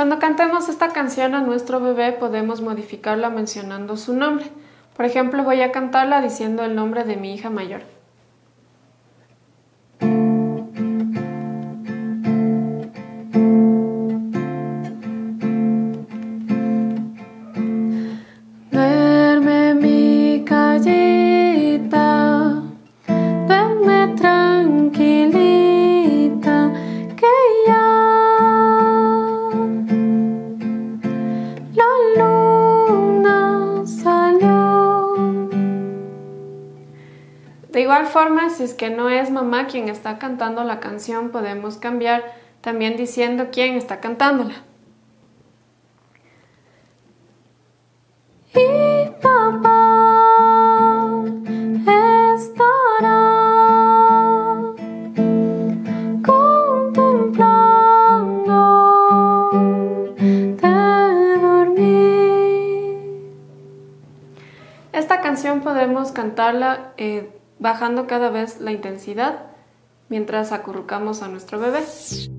Cuando cantemos esta canción a nuestro bebé podemos modificarla mencionando su nombre. Por ejemplo, voy a cantarla diciendo el nombre de mi hija mayor. Duerme mi callita, duerme tranquilita, que ya la luna salió. De igual forma, si es que no es mamá quien está cantando la canción, podemos cambiar también diciendo quién está cantándola. Y papá estará contemplando de dormir. Esta canción podemos cantarla bajando cada vez la intensidad mientras acurrucamos a nuestro bebé.